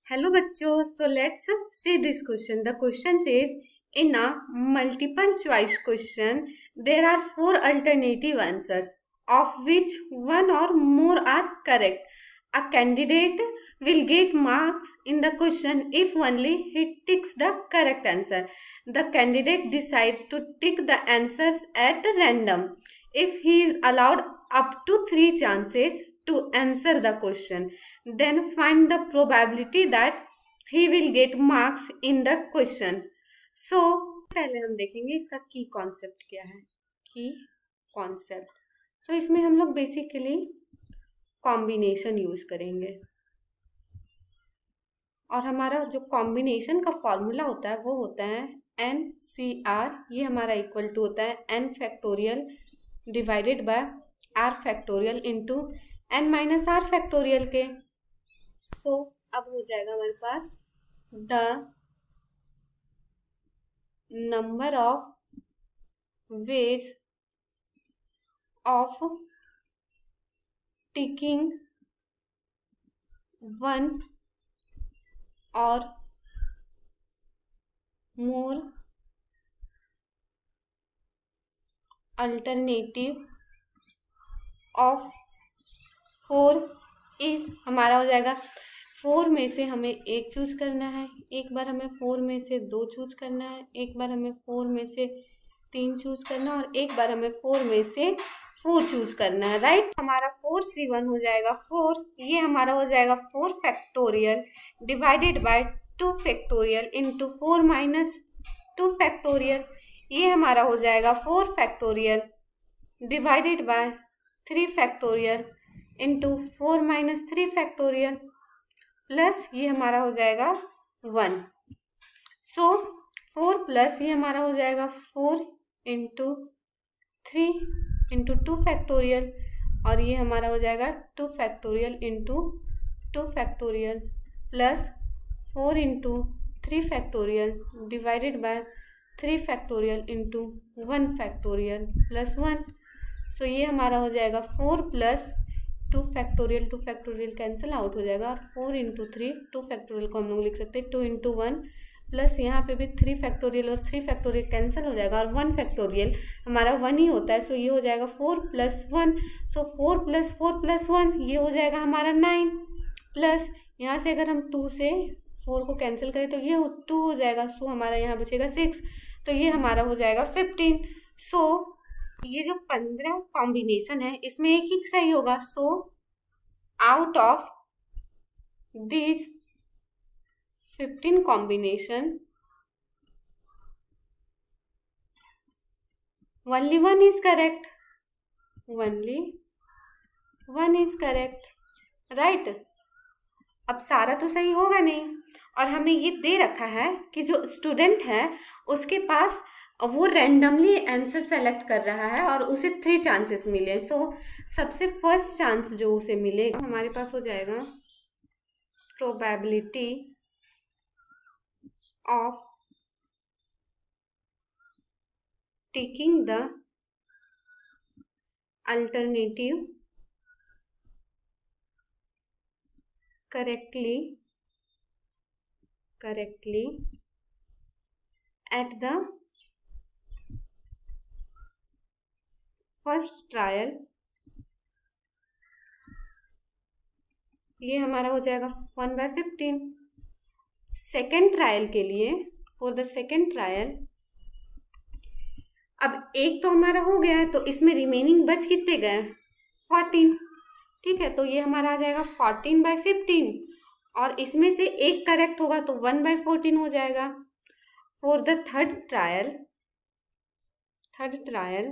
Hello बच्चों, so let's see this question. The question says, in a multiple choice question, there are four alternative answers, of which one or more are correct. A candidate will get marks in the question if only he ticks the correct answer. The candidate decides to tick the answers at random if he is allowed up to 3 chances to answer the question. Then find the probability that he will get marks in the question. So पहले हम देखेंगे इसका की concept क्या है. की concept, सो इसमें हम लोग बेसिकली कॉम्बिनेशन यूज करेंगे और हमारा जो कॉम्बिनेशन का फॉर्मूला होता है वो होता है NCR. ये हमारा इक्वल टू होता है n factorial divided by r factorial into n minus r factorial के. सो अब हो जाएगा हमारे पास the number of ways of ticking one और more alternative of four is. हमारा हो जाएगा 4 में से हमें एक चूज करना है, एक बार हमें 4 में से 2 चूज करना है, एक बार हमें 4 में से 3 चूज करना है और एक बार हमें 4 में से 4 चूज करना है. राइट, हमारा 4C1 हो जाएगा 4. ये हमारा हो जाएगा 4 factorial divided by 2 factorial into 4 minus 2 factorial. ये हमारा हो जाएगा 4 factorial divided by 3 factorial into 4 minus 3 factorial plus ये हमारा हो जाएगा 1. सो 4 प्लस ये हमारा हो जाएगा 4 इंटू 3 इंटू 2 फैक्टोरियल और ये हमारा हो जाएगा 2 factorial into 2 factorial plus 4 into 3 factorial divided by 3 factorial into 1 factorial plus 1. So ये हमारा हो जाएगा 4 प्लस 2 फैक्टोरियल कैंसिल आउट हो जाएगा और 4 इंटू 3 2 फैक्टोरियल को हम लोग लिख सकते हैं 2 इंटू 1 प्लस यहाँ पे भी 3 फैक्टोरियल और 3 फैक्टोरियल कैंसिल हो जाएगा और 1 फैक्टोरियल हमारा 1 ही होता है. सो ये हो जाएगा 4 प्लस 1. सो 4 प्लस 4 प्लस 1 ये हो जाएगा हमारा 9 प्लस यहाँ से अगर हम 2 से 4 को कैंसिल करें तो ये 2 हो जाएगा. सो हमारा यहाँ बचेगा 6, तो ये हमारा हो जाएगा 15. सो ये जो 15 कॉम्बिनेशन है इसमें एक ही सही होगा. So out of this 15 combination only one is correct. only one is correct. Right, अब सारा तो सही होगा नहीं और हमें ये दे रखा है कि जो स्टूडेंट है उसके पास वो रैंडमली आंसर सेलेक्ट कर रहा है और उसे 3 चांसेस मिले. सो सबसे फर्स्ट चांस जो उसे मिलेगा हमारे पास हो जाएगा probability of taking the alternative correctly at the first trial. ये हमारा हो जाएगा 1/15. सेकेंड ट्रायल के लिए फॉर द सेकेंड ट्रायल अब एक तो हमारा हो गया है तो इसमें रिमेनिंग बच कितने गए 14. ठीक है, तो ये हमारा आ जाएगा 14/15 और इसमें से एक करेक्ट होगा तो 1/14 हो जाएगा. फॉर द थर्ड ट्रायल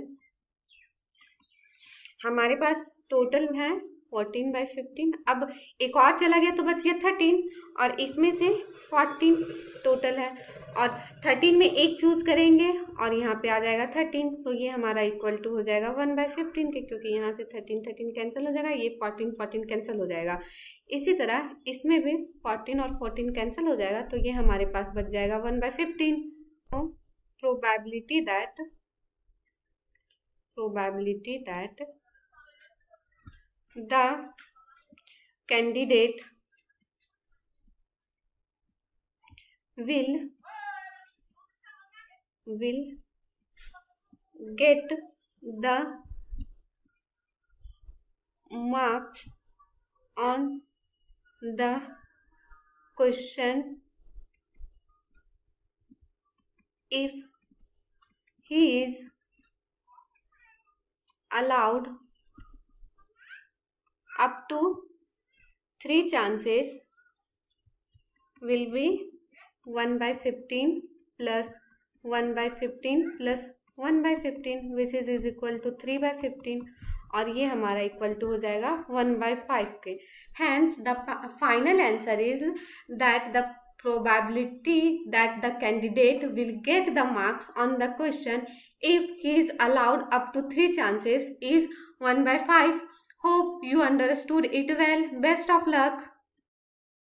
हमारे पास टोटल है 14/15. अब एक और चला गया तो बच गया 13 और इसमें से 14 टोटल है और 13 में एक चूज करेंगे और यहाँ पे आ जाएगा 13. सो ये हमारा इक्वल टू हो जाएगा 1/15 के, क्योंकि यहाँ से 13 कैंसिल हो जाएगा, ये 14 कैंसिल हो जाएगा. इसी तरह इसमें भी 14 और 14 कैंसिल हो जाएगा तो ये हमारे पास बच जाएगा 1/15. तो probability that the candidate will get the marks on the question if he is allowed up to 3 chances will be 1/15 plus 1/15 plus 1/15 which is equal to 3/15 और ये हमारा इक्वल टू हो जाएगा 1/5 के. Hence the final answer is that the probability that the candidate will get the marks on the question if he is allowed up to 3 chances is 1/5. Hope you understood it well. Best of luck.